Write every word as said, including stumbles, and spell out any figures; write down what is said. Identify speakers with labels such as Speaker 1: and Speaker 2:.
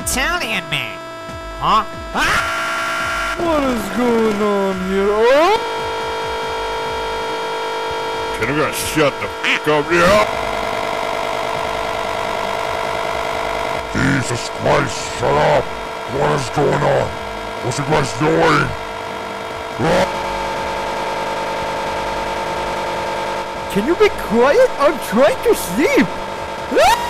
Speaker 1: Italian man. Huh? Ah!
Speaker 2: What is going on here? Oh!
Speaker 3: Can you guys shut the f*** up here?
Speaker 4: Jesus Christ, shut up! What is going on? What's you guys doing? Ah!
Speaker 2: Can you be quiet? I'm trying to sleep! Ah!